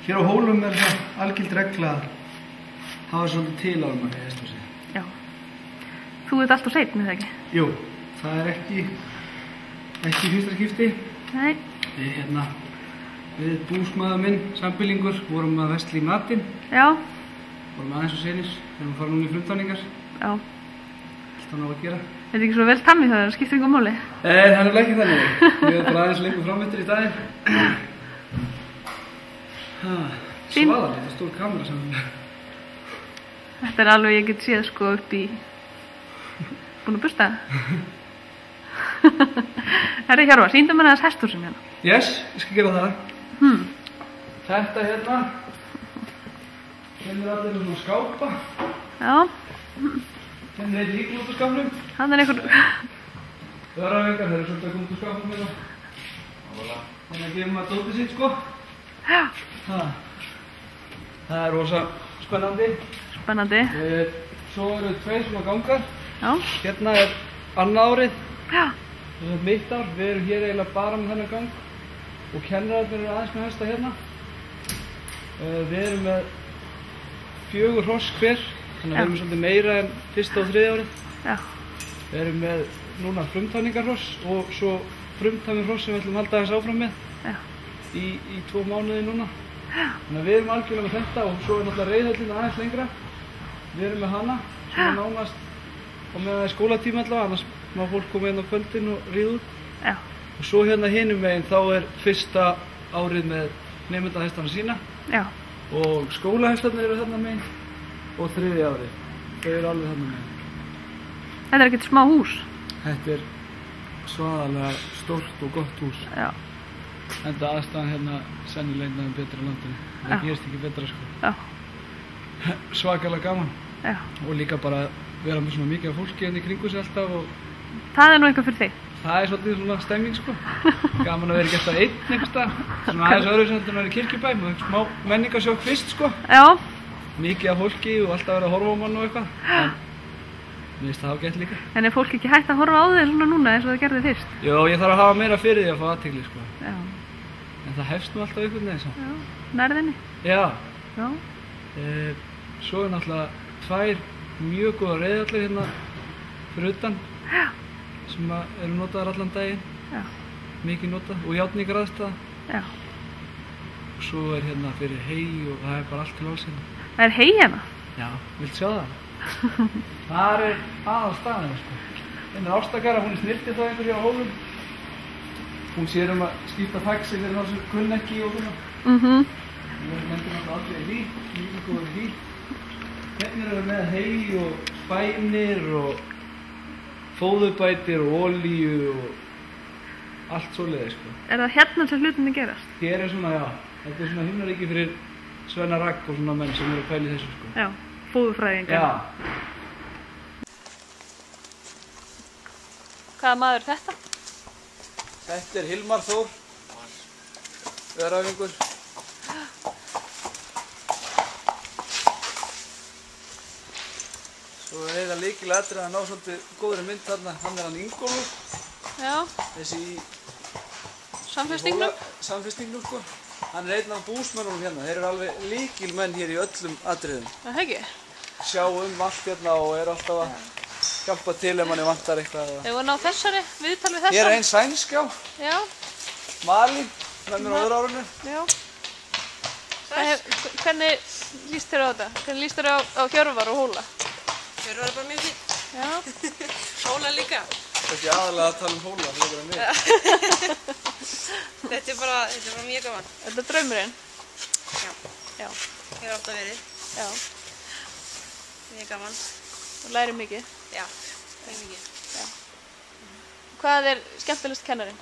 Hér á Hólum það algild regla að hafa svolítið til áður maður í hesthúsi. Já. Þú ert alltaf seinn, er það ekki? Jú, það er ekki fyrsta skipti. Nei. Við búsmaður minn, sambýlingur, vorum að versla í matinn. Já. Vorum aðeins og senir, þegar við fara núna í frumtáningar. Já. Alltaf ná að gera. Þetta er ekki svo vel tammi það, það skiptir engu máli. Það er ekki þannig. Við erum bara aðeins lengur framöndir í daginn. Svaðalega, þetta er stór kamera sem... Þetta er alveg, ég get séð sko upp í... Búin að bursta? Herri Hjörvar, sýndu mér aðeins hesthúsum hérna. Yes, ég skal gera það. Þetta hérna er allir svona skápa. Já. Hérna er líka út úr skápnum. Hann er einhver... Öravengar, þeir eru svolítið að koma út úr skápnum hérna. Þannig að gefum maður dótið sitt sko. Já. Það er rosa spennandi. Spennandi. Svo eru tveir svona gangar. Já. Hérna er annað árið. Já. Það er mitt ár. Við erum hér eiginlega bara með þennan gang. Og kennararnir eru aðeins með hesta hérna. Við erum með 4 hross hver. Þannig að við erum svolítið meira en fyrsta og þriðja árið. Já. Við erum með núna frumtæmingarhross og svo frumtæmingarhross sem við ætlum að halda þess áfram með. Já. Í 2 mánuði núna. Þannig að við erum algjörlega með þetta og svo er náttúrulega reiðhöllin aðeins lengra. Við erum með hana, svona nánast og með það í skólatíma allavega, annars má fólk koma inn á kvöldin og ríða út. Já. Og svo hérna hinum meginn þá er fyrsta árið með nemendahestana sína. Já. Og skólahestarnir eru þarna meginn og þriðja árið. Þau eru alveg þarna meginn. Þetta er ekkert smá hús. Þetta er svaðalega stórt og gott hús. Já. Enda aðstæðan hérna sennilega einn af þeim betra á landinu. Það gerist ekki betra sko. Já. Svakalega gaman. Já. Og líka bara vera með svona mikið af fólki hérna í kringu sig alltaf og... Það er nú eitthvað fyrir þig. Það er svolítið svona stemming sko. Gaman að vera ekki alltaf einn einhvers staðar. Svona aðeins öðruvísi heldur en að vera í Kirkjubæ. Maður smá menningarsjokk fyrst sko. Já. Mikið af fólki og alltaf vera að horfa á mann og eitthvað. En mér finnst það ágætt líka. En er fólk ekki hægt að horfa á þig svona núna eins og það gerði fyrst? Jó, ég þarf að hafa meira fyrir því að fá athygli sko. Já. En það hefst nú alltaf einhvern veginn samt. Já. Nærðinni? Já. Já. Svo er náttúrulega 2 mjög góða reiðallir hérna fyrir utan. Já. Sem eru notaðar allan daginn. Já. Mikið notað og járningraðstaða. Já. Og svo er hérna fyrir hey og það er bara allt til alls hérna. Það er hey hérna? Já, viltu sjá það? Það er aðalstaðan sko. Hérna er Ástakara, hún er snirtið það einhver hér á Hólum. Hún sér að skipta faxi fyrir þá sem kunn ekki og svona. Við erum náttúrulega aldrei í því, mjög góður í því. Hérna erum við með hey og spænir og fóðurbætir og olíu og allt svoleiðis sko. Er það hérna sem hlutinni gerast? Hér er svona, já, þetta er svona himnaríki fyrir Svenna Ragg og svona menn sem eru að pæla í þessu sko. Já, fóðurfræðingar. Já. Hvaða maður er þetta? Þetta er Hilmar Þór, öræfingur. Svo er eiginlega lykilatriði að ná svolítið góðri mynd þarna. Hann er hann Ingólfur. Já. Þessi í Samfestingnum? Samfestingnum sko. Hann er einn af búsmönnunum hérna. Þeir eru alveg lykilmenn hér í öllum atriðum. Það ekki? Sjá allt hérna og eru alltaf að hjálpa til ef manni vantar eitthvað. Hefur við náð þessari, viðtal við þessa? Hér er einn sænsk, já. Já. Malín, með mér á öðru árinu. Já. Hvernig líst þér á þetta? Hvernig líst þér á Hjörvar og Hóla? Hjörvar er bara mjög fín. Já. Hóla líka. Ekki aðalega að tala um Hóla, það er bara mig. Þetta er bara mjög gaman. Þetta er draumurinn? Já. Já. Hefur alltaf verið. Já. Mjög gaman. Og lærir mikið? Já, mjög mikið. Já. Hvað er skemmtilegast kennarinn?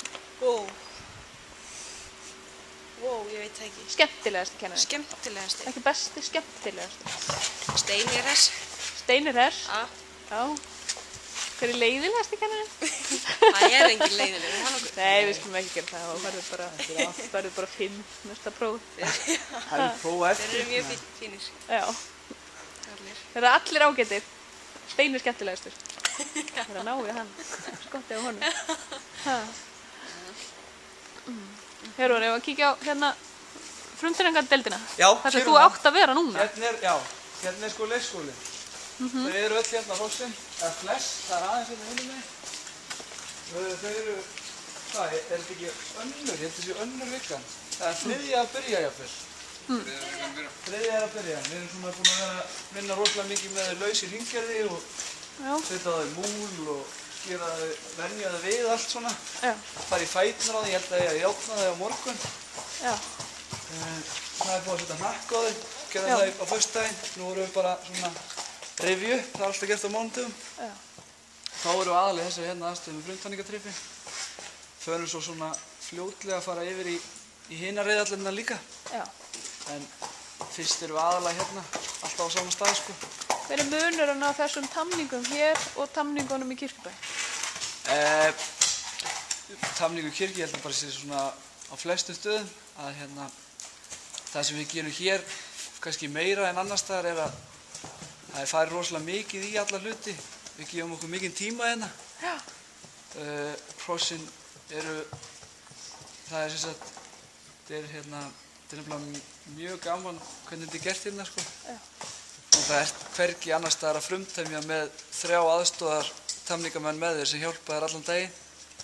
Ég veit það ekki. Skemmtilegast kennarinn? Skemmtilegasti. Ekki besti, skemmtilegasti. Steini er hress. Steini er hress? Já. Hver er leiðilegasti kennarinn? Það er engin leiðilegur. Nei, við skulum ekki gera það og verður bara 5 næsta próf. Það er prófa eftir. Þeir eru mjög fínir. Já. Það eru allir ágætir. Steini er skemmtilegastur. Það er að ná við hann. Skottið á honum. Hjörvar, ef að kíkja á hérna frumtreyningardeildina? Já, Þar sem hér þú er átt að vera núna? Hérna er sko leikskólinn. Þau eru öll hérna hrossin, eða flest, það er aðeins hérna hinum megin. Þau eru, hvað, er þetta ekki önnur? Ég held þessi önnur vikan. Það er þriðja að byrja jafnvel. Þriðja er að byrja. Við erum svona búin að vera að vinna rosalega mikið með þau laus í hringgerði og setja þau múl og gera þau, venja þau við allt svona. Fara í fætnar á því, ég held að ég að játna þau á morgun. Það er búin að setja hnakk á þau, gera það á föstudaginn. Nú erum við bara svona review, það er alltaf gert á mánudögum. Þá erum við aðalega þessari hérna aðstöðu með frumtalningatrippi. Förum svo svona fljótlega að fara yfir í hina reiðallirna líka. En fyrst erum við aðalega hérna, alltaf á sama stað sko. Hver er munurinn á þessum tamningum hér og tamningunum í Kirkjubæ? Tamningu kirkju, ég held að bara sé svona á flestum stöðum að hérna, það sem við gerum hér, kannski meira en annars staðar er að það er farið rosalega mikið í alla hluti. Við gefum okkur mikinn tíma hérna. Hrossin eru, það er sem sagt, þetta er nefnilega mjög gaman hvernig þetta er gert hérna sko. Og það er hvergi annars staðar að frumtemja með 3 aðstoðar tamningamenn með þér sem hjálpa þér allan daginn.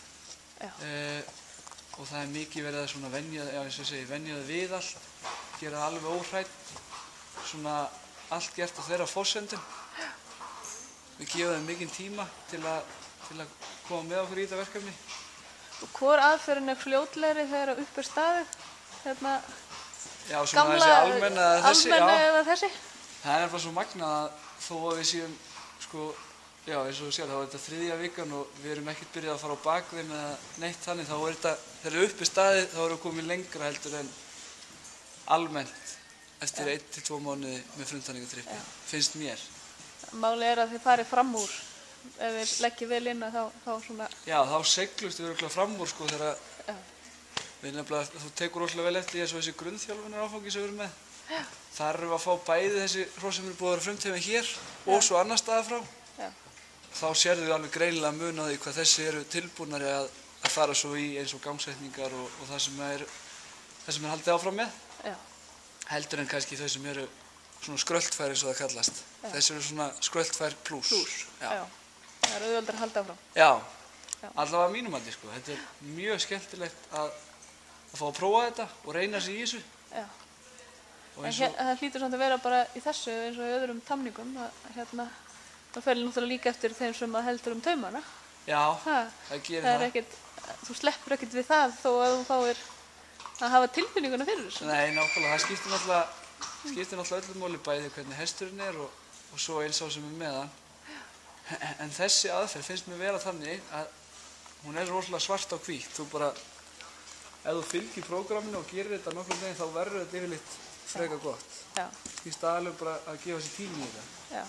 Og það er mikið verið að svona venja þau við allt, gera það alveg óhrætt, svona allt gert á þeirra forsendum. Við gefum þeim mikinn tíma til að koma með okkur í þetta verkefni. Og hvor aðferðin er fljótlegri þegar upp er staðið? Já, svona þessi almenna eða þessi. Almenna eða þessi? Það er bara svo magnað að þó að við séum, sko, já eins og þú sér, þá er þetta 3. vikan og við erum ekkert byrjað að fara á bakveim eða neitt þannig. Þá er þetta, þegar upp er staðið, þá erum við komið lengra heldur en almennt eftir 1 til 2 mánuði með frumtalningatrippi, finnst mér. Málið er að þið farið fram úr, ef við leggjum vel inn að þá svona... Já, þá seglumst við örugglega fram úr sko þegar við nefnilega, þú tekur rosalega vel eftir þessi grunnþjálfunar áfangi sem við erum með. Þar erum við að fá bæði þessi hrós sem eru búið að vera frumtefin hér og svo annar staðar frá. Þá sérðu við alveg greinilega mun á því hvað þessi eru tilbúnari að fara svo í eins og gangsetningar og það sem er haldið áfram með. Heldur en kannski þau sem eru svona skröltfær eins og það kallast. Þessi eru svona skröltfær plus. Já. Það er auðveldar að halda áfram. Já, allavega að mínum mati sko. Þetta er mjög skemmtilegt að fá að prófa þetta og reyna sig í þessu. En það hlýtur samt að vera bara í þessu eins og í öðrum tamningum að það fer náttúrulega líka eftir þeim sem að heldur taumana. Já, það gerir það. Ekkert, þú sleppur ekkert við það þó að þú fáir að hafa tilfinninguna fyrir þessu. Nei, nákvæmlega. Það skiptir náttúrulega öllu máli bæði hvernig hesturinn er og svo eins á sem er með hann. En þessi aðferð finnst mér vera þannig að hún er rosalega svart á hvítt. Þú bara, ef þú fylgir prógramminu og gerir þetta nokkrum daginn þá verður þetta yfirleitt frekar gott. Því staðalega bara að gefa sér tími í þetta.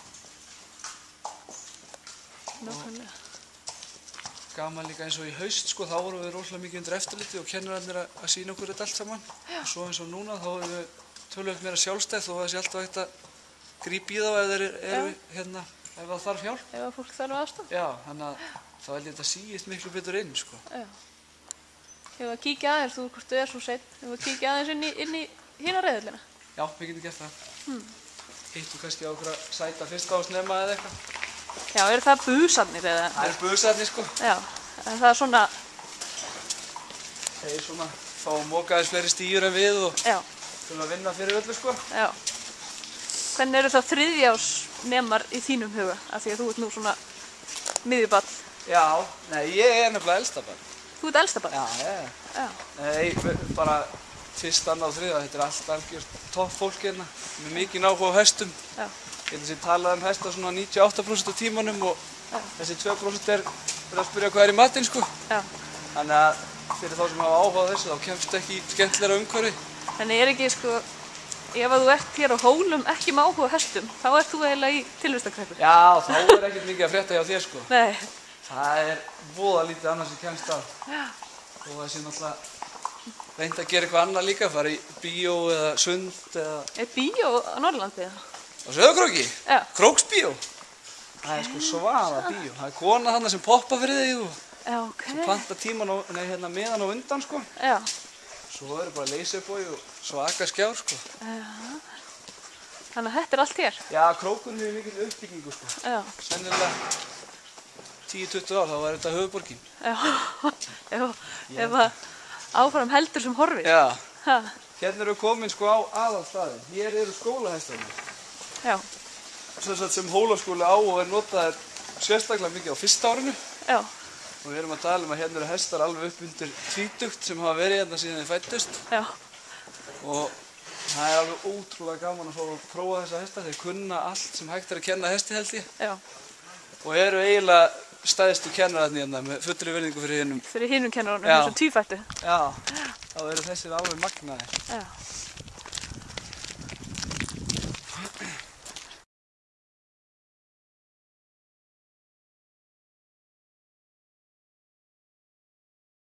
Nákvæmlega. Gaman líka eins og í haust sko, þá vorum við rosalega mikið undir eftirliti og kennararnir að sýna okkur þetta allt saman. Og svo eins og núna þá erum við töluvert meira sjálfstætt og það sé alltaf hægt að grípa í þá ef þeir eru ef það þarf hjálp. Ef að fólk þarf aðstoð. Já, þannig að þá held ég þetta síist miklu betur inn sko. Ef að kíkja aðeins, þú hvort þau er svo seitt, ef að kíkja aðeins inn í hina reiðullina. Já, við getum gert það. Hittum kannski á okkur að sæta fyrst ásnema eða eitthvað. Já, eru það busarnir eða? Það eru busarnir sko. Já, en það er svona... Þeir svona fá að moka aðeins fleiri stígur en við og þurfum að vinna fyrir öllu sko. Já. Hvernig eru það þriðjársnemar í þínum huga? Af því að þú ert nú svona miðjubarn. Já, nei, ég er nefnilega elsta barn. Þú ert elsta barn? Já. Nei, bara fyrst, annað og þriðja, þetta er allt algjört topp fólk hérna. Með mikið áhuga á hestum. Já. Ég held að ég talaði hesta svona 98% af tímanum og þessi 2% er að spyrja hvað er í matinn sko. Já. Þannig að fyrir þá sem hafa áhuga á þessu þá kemst ekki skemmtilegra umhverfi. Þannig er ekki sko, ef að þú ert hér á Hólum ekki með áhuga á hestum, þá ert þú eiginlega í tilvistarkreppu. Já, þá er ekkert mikið að frétta hjá þér sko. Nei. Það er voða lítið annað sem kemst að. Og það sé náttúrulega reynd að gera eitthvað annað líka, fara í bíó eða sund eða... Er bíó á Norrlandi eða? Á Sauðárkróki? Já. Króksbíó? Það er sko svaða bíó. Það er kona þarna sem poppa fyrir þig og svo panta tíman meðan og undan sko. Já. Svo eru bara leysibói og svaka skjár, sko. Já. Þannig að þetta allt hér? Já, Krókurinn hefur mikil uppbyggingu, sko. Já. Sennilega 10-20 ár, þá var þetta höfuðborgin. Já, ef að áfram heldur sem horfir. Já. Ha. Hérna eru komin, sko, á aðalstaðinn. Hér eru skólahestarnir. Já. Sem Hólaskóli á og notaðir sérstaklega mikið á fyrsta árinu. Já. Og við erum að tala að hérna eru hestar alveg upp undir 20 sem hafa verið hérna síðan þeir fæddust. Já. Og það er alveg ótrúlega gaman að fá að prófa þessa hesta. Þeir kunna allt sem hægt er að kenna hesti, held ég. Já. Og eru eiginlega stæðstu kennararnir hérna með fullri virðingu fyrir hinum. Fyrir hinum kennarunum, þessum tvífættu. Já. Þá eru þessir alveg magnaðir. Já.